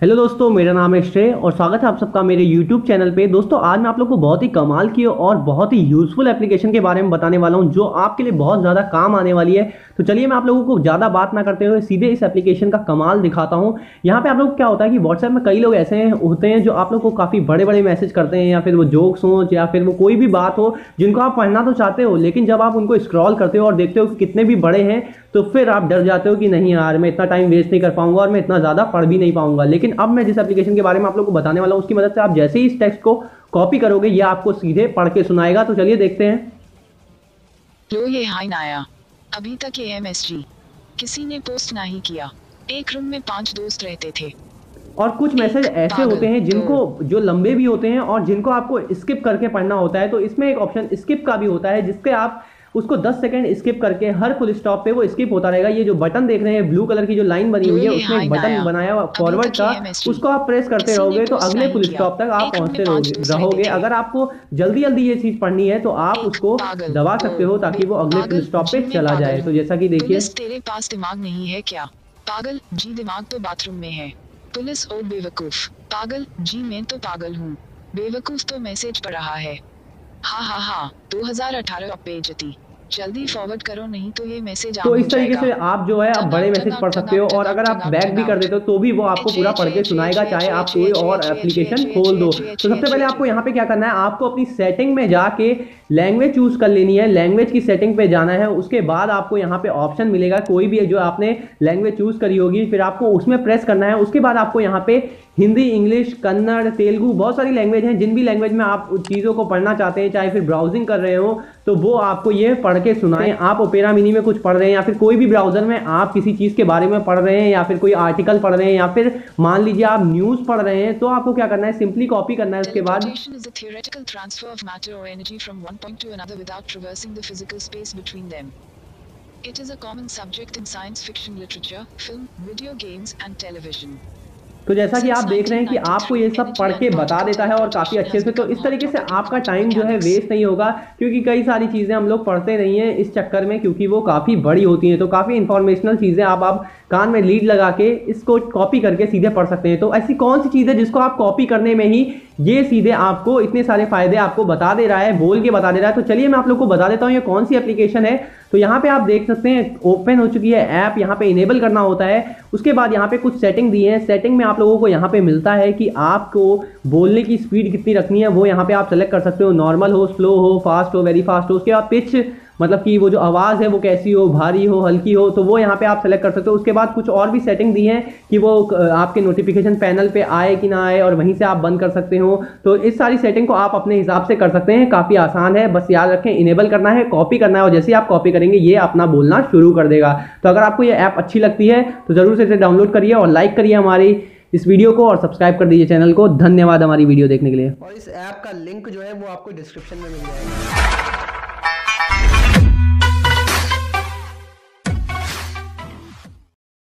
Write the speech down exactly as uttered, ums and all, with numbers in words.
Hello दोस्तों, मेरा नाम है श्रेय और स्वागत है आप सबका मेरे यूट्यूब चैनल पे। दोस्तों आज मैं आप लोग को बहुत ही कमाल की और बहुत ही यूज़फुल एप्लीकेशन के बारे में बताने वाला हूं जो आपके लिए बहुत ज़्यादा काम आने वाली है। तो चलिए मैं आप लोगों को ज़्यादा बात ना करते हुए सीधे इस एप्लीकेशन का कमाल दिखाता हूँ। यहाँ पे आप लोग क्या होता है कि व्हाट्सएप में कई लोग ऐसे होते हैं जो आप लोग को काफ़ी बड़े बड़े मैसेज करते हैं, या फिर वो जोक्स हों या फिर वो कोई भी बात हो जिनको आप पढ़ना तो चाहते हो, लेकिन जब आप उनको स्क्रॉल करते हो और देखते हो कि कितने भी बड़े हैं तो फिर आप डर जाते हो कि नहीं यार, मैं इतना टाइम वेस्ट नहीं कर पाऊंगा और मैं इतना ज़्यादा पढ़ भी नहीं पाऊंगा। लेकिन अब मैं जिस एप्लीकेशन के बारे में आप लोग को बताने वाला हूँ उसकी मदद से आप जैसे ही इस टेक्स्ट को कॉपी करोगे ये आपको सीधे पढ़ के सुनाएगा। तो चलिए देखते हैं। लो ये हाय नाया, अभी तक ये एमएसजी किसी ने पोस्ट नहीं किया। एक रूम में पांच दोस्त रहते थे और कुछ मैसेज ऐसे होते हैं जिनको जो लंबे भी होते हैं और जिनको आपको स्किप करके पढ़ना होता है। तो इसमें एक ऑप्शन स्किप का भी होता है जिसके आप उसको दस सेकंड स्किप करके हर फुल स्टॉप पे वो स्किप होता रहेगा। ये जो बटन देख रहे हैं ब्लू कलर की जो लाइन बनी हुई है उसमें एक बटन बनाया हुआ फॉरवर्ड का, उसको आप प्रेस करते रहोगे तो अगले फुल स्टॉप तक आप पहुंचते रहोगे। अगर आपको जल्दी जल्दी ये चीज पढ़नी है तो आप उसको दबा सकते हो ताकि वो अगले फुल स्टॉप पे चला जाए। तो जैसा कि देखिए, तेरे पास दिमाग नहीं है क्या? पागल जी, दिमाग तो बाथरूम में है। पुलिस और बेवकूफ। पागल जी, मैं तो पागल हूँ। बेवकूफ तो मैसेज पढ़ रहा है। हा हा हा। दो हज़ार अठारह बेइज्जती। जल्दी फॉरवर्ड करो नहीं तो ये मैसेज तो इस तरीके से आप जो है आप बड़े मैसेज पढ़ सकते हो। और अगर आप बैक भी कर देते हो तो भी वो आपको पूरा पढ़ के सुनाएगा, चाहे आप कोई और एप्लीकेशन खोल दो। तो सबसे पहले आपको यहाँ पे क्या करना है, आपको अपनी सेटिंग में जाके लैंग्वेज चूज कर लेनी है। लैंग्वेज की सेटिंग पे जाना है, उसके बाद आपको यहाँ पे ऑप्शन मिलेगा कोई भी जो आपने लैंग्वेज चूज करी होगी, फिर आपको उसमें प्रेस करना है। उसके बाद आपको यहाँ पे हिंदी, इंग्लिश, कन्नड़, तेलुगु, बहुत सारी लैंग्वेज हैं। जिन भी लैंग्वेज में आप चीज़ों को पढ़ना चाहते हैं, चाहे फिर ब्राउजिंग कर रहे हो तो वो आपको ये पढ़ के सुनाएं। आप ओपेरा मिनी में कुछ पढ़ रहे हैं या फिर कोई भी ब्राउजर में आप किसी चीज़ के बारे में पढ़ रहे हैं या फिर कोई आर्टिकल पढ़ रहे हैं या फिर मान लीजिए आप न्यूज़ पढ़ रहे हैं, तो आपको क्या करना है, सिंपली कॉपी करना है। उसके बाद It is a common subject in science fiction literature, film, video games and television. तो जैसा कि आप देख रहे हैं कि आपको ये सब पढ़ के बता देता है और काफ़ी अच्छे से। तो इस तरीके से आपका टाइम जो है वेस्ट नहीं होगा, क्योंकि कई सारी चीज़ें हम लोग पढ़ते नहीं हैं इस चक्कर में, क्योंकि वो काफ़ी बड़ी होती हैं। तो काफ़ी इंफॉर्मेशनल चीज़ें आप आप कान में लीड लगा के इसको कॉपी करके सीधे पढ़ सकते हैं। तो ऐसी कौन सी चीज़ है जिसको आप कॉपी करने में ही ये सीधे आपको इतने सारे फायदे आपको बता दे रहा है, बोल के बता दे रहा है। तो चलिए मैं आप लोग को बता देता हूँ ये कौन सी एप्लीकेशन है। तो यहाँ पे आप देख सकते हैं ओपन हो चुकी है ऐप, यहाँ पे इनेबल करना होता है। उसके बाद यहाँ पे कुछ सेटिंग दी है। सेटिंग में आप लोगों को यहाँ पे मिलता है कि आपको बोलने की स्पीड कितनी रखनी है, वो यहाँ पे आप सेलेक्ट कर सकते हो। नॉर्मल हो, स्लो हो, फास्ट हो, वेरी फास्ट हो। उसके बाद पिच, मतलब कि वो जो आवाज़ है वो कैसी हो, भारी हो, हल्की हो, तो वो यहाँ पे आप सेलेक्ट कर सकते हो। उसके बाद कुछ और भी सेटिंग दी है कि वो आपके नोटिफिकेशन पैनल पे आए कि ना आए, और वहीं से आप बंद कर सकते हो। तो इस सारी सेटिंग को आप अपने हिसाब से कर सकते हैं, काफ़ी आसान है। बस याद रखें इनेबल करना है, कॉपी करना है, और जैसे ही आप कॉपी करेंगे ये अपना बोलना शुरू कर देगा। तो अगर आपको ये ऐप अच्छी लगती है तो ज़रूर से इसे डाउनलोड करिए और लाइक करिए हमारी इस वीडियो को और सब्सक्राइब कर दीजिए चैनल को। धन्यवाद हमारी वीडियो देखने के लिए। और इस ऐप का लिंक जो है वो आपको डिस्क्रिप्शन में मिल जाएगा।